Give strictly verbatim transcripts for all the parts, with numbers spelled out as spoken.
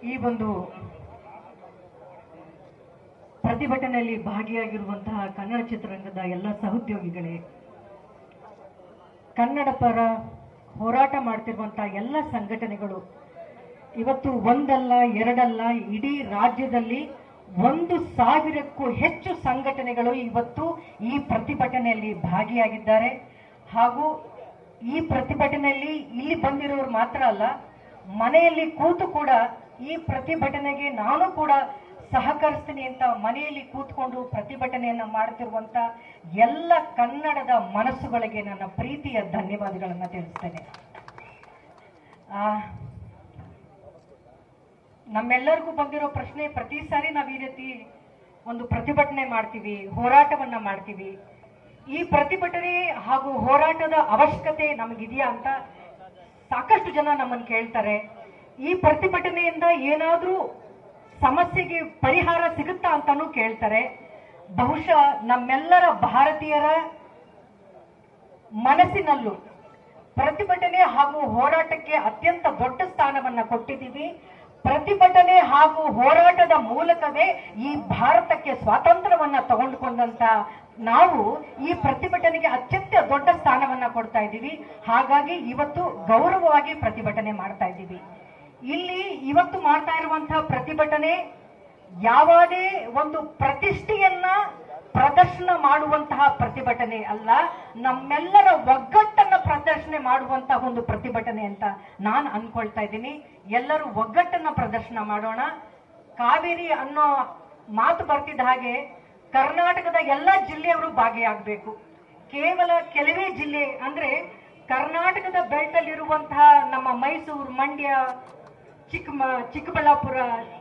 ಈ ಒಂದು ಪ್ರತಿಭಟನೆಯಲ್ಲಿ ಭಾಗಿಯಾಗಿರುವಂತಹ ಕನ್ನಡ ಚಿತ್ರರಂಗದ ಎಲ್ಲ ಸಹೋದ್ಯೋಗಿಗಳೇ, ಕನ್ನಡ ಪರ ಹೋರಾಟ ಮಾಡ್ತಿರುವಂತಹ ಎಲ್ಲ ಸಂಘಟನೆಗಳು ಇವತ್ತು ಒಂದಲ್ಲ ಎರಡಲ್ಲ ಇಡೀ ರಾಜ್ಯದಲ್ಲಿ ಒಂದು ಸಾವಿರಕ್ಕೂ ಹೆಚ್ಚು ಸಂಘಟನೆಗಳು ಇವತ್ತು ಈ ಪ್ರತಿಭಟನೆಯಲ್ಲಿ ಭಾಗಿಯಾಗಿದ್ದಾರೆ. ಹಾಗೂ ಈ ಪ್ರತಿಭಟನೆಯಲ್ಲಿ ಇಲ್ಲಿ ಬಂದಿರೋರು ಮಾತ್ರ ಅಲ್ಲ, ಮನೆಯಲ್ಲಿ ಕೂತು ಕೂಡ ಈ ಪ್ರತಿಭಟನೆಗೆ ನಾನು ಕೂಡ ಸಹಕರಿಸ್ತೀನಿ ಅಂತ ಮನೆಯಲ್ಲಿ ಕೂತ್ಕೊಂಡು ಪ್ರತಿಭಟನೆಯನ್ನ ಮಾಡುತ್ತಿರುವಂತ ಎಲ್ಲ ಕನ್ನಡದ ಮನಸ್ಸುಗಳಿಗೆ ನನ್ನ ಪ್ರೀತಿಯ ಧನ್ಯವಾದಗಳನ್ನು ತಿಳಿಸ್ತೇನೆ. ಆ ನಮ್ಮೆಲ್ಲರಿಗೂ ಬಂದಿರೋ ಪ್ರಶ್ನೆ, ಪ್ರತಿ ಸಾರಿ ನಾವು ಈ ರೀತಿ ಒಂದು ಪ್ರತಿಭಟನೆ ಮಾಡ್ತೀವಿ, ಹೋರಾಟವನ್ನ ಮಾಡ್ತೀವಿ, ಈ ಪ್ರತಿಭಟನೆ ಹಾಗೂ ಹೋರಾಟದ ಅವಶ್ಯಕತೆ ನಮಗಿದೆಯಾ ಅಂತ ಸಾಕಷ್ಟು ಜನ ನಮ್ಮನ್ನು ಕೇಳ್ತಾರೆ. ಈ ಪ್ರತಿಭಟನೆಯಿಂದ ಏನಾದ್ರೂ ಸಮಸ್ಯೆಗೆ ಪರಿಹಾರ ಸಿಗುತ್ತಾ ಅಂತಾನೂ ಕೇಳ್ತಾರೆ. ಬಹುಶಃ ನಮ್ಮೆಲ್ಲರ ಭಾರತೀಯರ ಮನಸ್ಸಿನಲ್ಲೂ ಪ್ರತಿಭಟನೆ ಹಾಗೂ ಹೋರಾಟಕ್ಕೆ ಅತ್ಯಂತ ದೊಡ್ಡ ಸ್ಥಾನವನ್ನ ಕೊಟ್ಟಿದ್ದೀವಿ. ಪ್ರತಿಭಟನೆ ಹಾಗೂ ಹೋರಾಟದ ಮೂಲಕವೇ ಈ ಭಾರತಕ್ಕೆ ಸ್ವಾತಂತ್ರ್ಯವನ್ನ ತಗೊಂಡುಕೊಂಡಂತ ನಾವು ಈ ಪ್ರತಿಭಟನೆಗೆ ಅತ್ಯಂತ ದೊಡ್ಡ ಸ್ಥಾನವನ್ನ ಕೊಡ್ತಾ ಇದ್ದೀವಿ. ಹಾಗಾಗಿ ಇವತ್ತು ಗೌರವವಾಗಿ ಪ್ರತಿಭಟನೆ ಮಾಡ್ತಾ ಇದ್ದೀವಿ. ಇಲ್ಲಿ ಇವತ್ತು ಮಾಡ್ತಾ ಇರುವಂತಹ ಪ್ರತಿಭಟನೆ ಯಾವುದೇ ಒಂದು ಪ್ರತಿಷ್ಠೆಯನ್ನ ಪ್ರದರ್ಶನ ಮಾಡುವಂತಹ ಪ್ರತಿಭಟನೆ ಅಲ್ಲ, ನಮ್ಮೆಲ್ಲರ ಒಗ್ಗಟ್ಟನ್ನ ಪ್ರದರ್ಶನ ಮಾಡುವಂತಹ ಒಂದು ಪ್ರತಿಭಟನೆ ಅಂತ ನಾನು ಅನ್ಕೊಳ್ತಾ ಇದ್ದೀನಿ. ಎಲ್ಲರೂ ಒಗ್ಗಟ್ಟನ್ನ ಪ್ರದರ್ಶನ ಮಾಡೋಣ. ಕಾವೇರಿ ಅನ್ನೋ ಮಾತು ಬರ್ತಿದ್ದ ಹಾಗೆ ಕರ್ನಾಟಕದ ಎಲ್ಲ ಜಿಲ್ಲೆಯವರು ಭಾಗಿಯಾಗಬೇಕು. ಕೇವಲ ಕೆಲವೇ ಜಿಲ್ಲೆ ಅಂದ್ರೆ ಕರ್ನಾಟಕದ ಬೆಲ್ಟ್ ಅಲ್ಲಿರುವಂತಹ ನಮ್ಮ ಮೈಸೂರು, ಮಂಡ್ಯ, ಚಿಕ್ಕ ಚಿಕ್ಕಬಳ್ಳಾಪುರ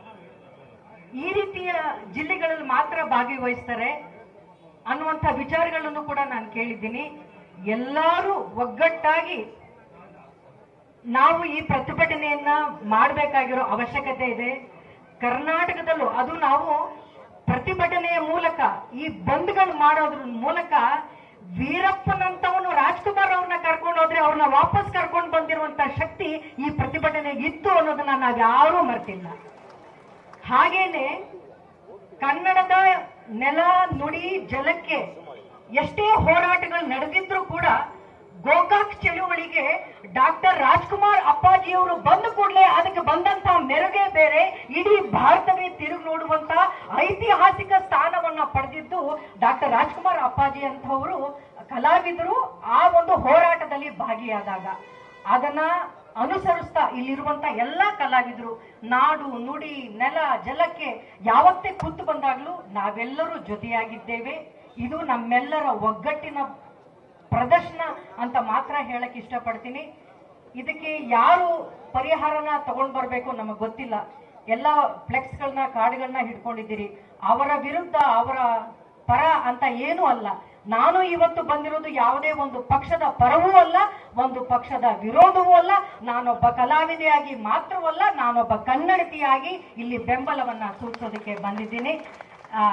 ಈ ರೀತಿಯ ಜಿಲ್ಲೆಗಳಲ್ಲಿ ಮಾತ್ರ ಭಾಗವಹಿಸ್ತಾರೆ ಅನ್ನುವಂಥ ವಿಚಾರಗಳನ್ನು ಕೂಡ ನಾನು ಕೇಳಿದ್ದೀನಿ. ಎಲ್ಲರೂ ಒಗ್ಗಟ್ಟಾಗಿ ನಾವು ಈ ಪ್ರತಿಭಟನೆಯನ್ನ ಮಾಡಬೇಕಾಗಿರೋ ಅವಶ್ಯಕತೆ ಇದೆ. ಕರ್ನಾಟಕದಲ್ಲೂ ಅದು ನಾವು ಪ್ರತಿಭಟನೆಯ ಮೂಲಕ, ಈ ಬಂದ್ಗಳು ಮಾಡೋದ್ರ ಮೂಲಕ ವೀರಪ್ಪನಂತವನು ರಾಜ್ಕುಮಾರ್ ಅವ್ರನ್ನ ಕರ್ಕೊಂಡು ಹೋದ್ರೆ ಅವ್ರನ್ನ ವಾಪಸ್ ಕರ್ಕೊಂಡು ಬಂದಿರುವಂತ ಶಕ್ತಿ ಈ ಪ್ರತಿಭಟನೆಗೆ ಇತ್ತು ಅನ್ನೋದನ್ನ ನಾವು ಯಾರೂ ಮರ್ತಿಲ್ಲ. ಹಾಗೇನೆ ಕನ್ನಡದ ನೆಲ, ನುಡಿ, ಜಲಕ್ಕೆ ಎಷ್ಟೇ ಹೋರಾಟಗಳು ನಡೆದಿದ್ರು ಕೂಡ ಗೋಕಾಕ್ ಚಳುವಳಿಗೆ ಡಾಕ್ಟರ್ ರಾಜ್ಕುಮಾರ್ ಅಪ್ಪಾಜಿಯವರು ಬಂದ ಕೂಡಲೇ ಅದಕ್ಕೆ ಬಂದಂತ ಮೆರುಗೆ ಬೇರೆ, ಇಡೀ ಭಾರತವೇ ತಿರುಗಿ ನೋಡುವಂತ ಐತಿಹಾಸಿಕ ಸ್ಥಾನವನ್ನ ಪಡೆದಿದ್ದು ಡಾಕ್ಟರ್ ರಾಜ್ಕುಮಾರ್ ಅಪ್ಪಾಜಿ ಅಂತವರು ಕಲಾವಿದರು ಆ ಒಂದು ಹೋರಾಟದಲ್ಲಿ ಭಾಗಿಯಾದಾಗ ಅದನ್ನ ಅನುಸರಿಸ್ತಾ ಇಲ್ಲಿರುವಂತ ಎಲ್ಲಾ ಕಲಾವಿದರು ನಾಡು, ನುಡಿ, ನೆಲ, ಜಲಕ್ಕೆ ಯಾವತ್ತೇ ಕೂತು ಬಂದಾಗ್ಲೂ ನಾವೆಲ್ಲರೂ ಜೊತೆಯಾಗಿದ್ದೇವೆ. ಇದು ನಮ್ಮೆಲ್ಲರ ಒಗ್ಗಟ್ಟಿನ ಪ್ರದರ್ಶನ ಅಂತ ಮಾತ್ರ ಹೇಳಕ್ ಇಷ್ಟಪಡ್ತೀನಿ. ಇದಕ್ಕೆ ಯಾರು ಪರಿಹಾರನ ತಗೊಂಡ್ ಬರ್ಬೇಕು ನಮಗ್ ಗೊತ್ತಿಲ್ಲ. ಎಲ್ಲ ಫ್ಲೆಕ್ಸ್ ಗಳನ್ನ, ಕಾರ್ಡ್ಗಳನ್ನ ಹಿಡ್ಕೊಂಡಿದ್ದೀರಿ. ಅವರ ವಿರುದ್ಧ, ಅವರ ಪರ ಅಂತ ಏನೂ ಅಲ್ಲ. ನಾನು ಇವತ್ತು ಬಂದಿರೋದು ಯಾವುದೇ ಒಂದು ಪಕ್ಷದ ಪರವೂ ಅಲ್ಲ, ಒಂದು ಪಕ್ಷದ ವಿರೋಧವೂ ಅಲ್ಲ. ನಾನೊಬ್ಬ ಕಲಾವಿದೆಯಾಗಿ ಮಾತ್ರವಲ್ಲ, ನಾನೊಬ್ಬ ಕನ್ನಡತಿಯಾಗಿ ಇಲ್ಲಿ ಬೆಂಬಲವನ್ನ ಸೂಚಿಸೋದಕ್ಕೆ ಬಂದಿದ್ದೀನಿ. ಆ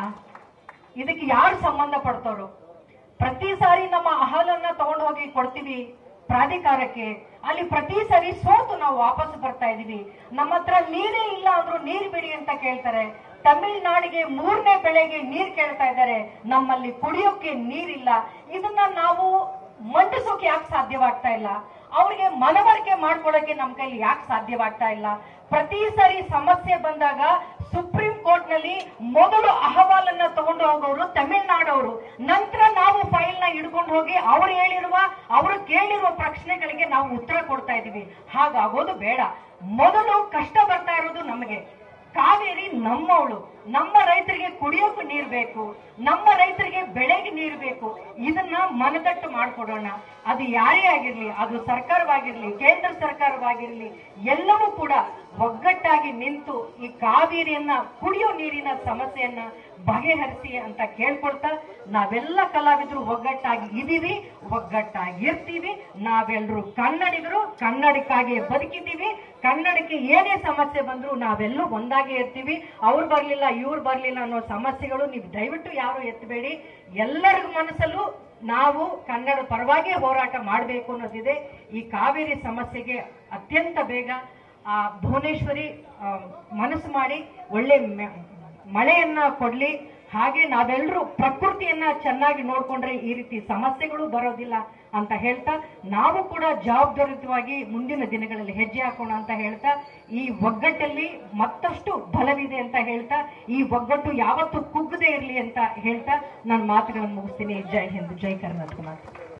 ಇದಕ್ಕೆ ಯಾರು ಸಂಬಂಧ ಪಡ್ತಾರೋ, ಪ್ರತಿ ಸಾರಿ ನಮ್ಮ ಅಹಲನ್ನ ತಗೊಂಡು ಹೋಗಿ ಕೊಡ್ತೀವಿ ಪ್ರಾಧಿಕಾರಕ್ಕೆ, ಅಲ್ಲಿ ಪ್ರತಿ ಸಾರಿ ಸೋತು ನಾವು ವಾಪಸ್ ಬರ್ತಾ ಇದೀವಿ. ನಮ್ಮ ಹತ್ರ ನೀರೇ ಇಲ್ಲ ಅಂದ್ರೂ ನೀರು ಬಿಡಿ ಅಂತ ಕೇಳ್ತಾರೆ. ತಮಿಳುನಾಡಿಗೆ ಮೂರನೇ ಬೆಳೆಗೆ ನೀರ್ ಕೇಳ್ತಾ ಇದ್ದಾರೆ, ನಮ್ಮಲ್ಲಿ ಕುಡಿಯೋಕೆ ನೀರಿಲ್ಲ. ಇದನ್ನ ನಾವು ಮಂಡಿಸೋಕೆ ಯಾಕೆ ಸಾಧ್ಯವಾಗ್ತಾ ಇಲ್ಲ? ಅವ್ರಿಗೆ ಮನವರಿಕೆ ಮಾಡ್ಕೊಳ್ಳೋಕೆ ನಮ್ಮ ಕೈಲಿ ಯಾಕೆ ಸಾಧ್ಯವಾಗ್ತಾ ಇಲ್ಲ? ಪ್ರತಿ ಸಾರಿ ಸಮಸ್ಯೆ ಬಂದಾಗ ಸುಪ್ರೀಂ ಕೋರ್ಟ್ ನಲ್ಲಿ ಮೊದಲು ಅಹವಾಲನ್ನ ತಗೊಂಡು ಹೋಗೋರು ತಮಿಳುನಾಡವರು, ನಂತರ ನಾವು ಫೈಲ್ ನ ಹಿಡ್ಕೊಂಡು ಹೋಗಿ ಅವ್ರು ಹೇಳಿರುವ, ಅವರು ಕೇಳಿರುವ ಪ್ರಶ್ನೆಗಳಿಗೆ ನಾವು ಉತ್ತರ ಕೊಡ್ತಾ ಇದೀವಿ. ಹಾಗಾಗೋದು ಬೇಡ. ಮೊದಲು ಕಷ್ಟ ಬರ್ತಾ ಇರೋದು ನಮಗೆ. ಕಾವೇರಿ ನಮ್ಮವಳು, ನಮ್ಮ ರೈತರಿಗೆ ಕುಡಿಯೋಕೆ ನೀರು ಬೇಕು, ನಮ್ಮ ರೈತರಿಗೆ ಬೆಳೆಗೆ ನೀರು ಬೇಕು. ಇದನ್ನ ಮನದಟ್ಟು ಮಾಡಿಕೊಡೋಣ. ಅದು ಯಾರೇ ಆಗಿರ್ಲಿ, ಅದು ಸರ್ಕಾರವಾಗಿರ್ಲಿ, ಕೇಂದ್ರ ಸರ್ಕಾರವಾಗಿರ್ಲಿ, ಎಲ್ಲವೂ ಕೂಡ ಒಗ್ಗಟ್ಟಾಗಿ ನಿಂತು ಈ ಕಾವೇರಿಯನ್ನ, ಕುಡಿಯೋ ನೀರಿನ ಸಮಸ್ಯೆಯನ್ನ ಬಗೆಹರಿಸಿ ಅಂತ ಕೇಳ್ಕೊಳ್ತಾ, ನಾವೆಲ್ಲ ಕಲಾವಿದರು ಒಗ್ಗಟ್ಟಾಗಿ ಇದೀವಿ, ಒಗ್ಗಟ್ಟಾಗಿ ಇರ್ತೀವಿ. ನಾವೆಲ್ಲರೂ ಕನ್ನಡಿಗರು, ಕನ್ನಡಕ್ಕಾಗಿ ಬದುಕಿದ್ದೀವಿ. ಕನ್ನಡಕ್ಕೆ ಏನೇ ಸಮಸ್ಯೆ ಬಂದ್ರು ನಾವೆಲ್ಲೂ ಒಂದಾಗಿ ಇರ್ತೀವಿ. ಅವ್ರು ಬರ್ಲಿಲ್ಲ, ಇವ್ರು ಬರ್ಲಿಲ್ಲ ಅನ್ನೋ ಸಮಸ್ಯೆಗಳು ನೀವು ದಯವಿಟ್ಟು ಯಾರು ಎತ್ತಬೇಡಿ. ಎಲ್ಲರಿಗೂ ಮನಸ್ಸಲ್ಲೂ ನಾವು ಕನ್ನಡ ಪರವಾಗಿ ಹೋರಾಟ ಮಾಡಬೇಕು ಅನ್ನೋದಿದೆ. ಈ ಕಾವೇರಿ ಸಮಸ್ಯೆಗೆ ಅತ್ಯಂತ ಬೇಗ ಆ ಭುವನೇಶ್ವರಿ ಮನಸ್ಸು ಮಾಡಿ ಒಳ್ಳೆ ಮಳೆಯನ್ನ ಕೊಡ್ಲಿ. ಹಾಗೆ ನಾವೆಲ್ಲರೂ ಪ್ರಕೃತಿಯನ್ನ ಚೆನ್ನಾಗಿ ನೋಡ್ಕೊಂಡ್ರೆ ಈ ರೀತಿ ಸಮಸ್ಯೆಗಳು ಬರೋದಿಲ್ಲ ಅಂತ ಹೇಳ್ತಾ, ನಾವು ಕೂಡ ಜವಾಬ್ದಾರಿಯುತವಾಗಿ ಮುಂದಿನ ದಿನಗಳಲ್ಲಿ ಹೆಜ್ಜೆ ಹಾಕೋಣ ಅಂತ ಹೇಳ್ತಾ, ಈ ಒಗ್ಗಟ್ಟಲ್ಲಿ ಮತ್ತಷ್ಟು ಬಲವಿದೆ ಅಂತ ಹೇಳ್ತಾ, ಈ ಒಗ್ಗಟ್ಟು ಯಾವತ್ತೂ ಕುಗ್ಗದೇ ಇರಲಿ ಅಂತ ಹೇಳ್ತಾ ನಾನು ಮಾತುಗಳನ್ನು ಮುಗಿಸ್ತೀನಿ. ಜೈ ಹಿಂದ್, ಜೈ ಕರ್ನಾಟಕ.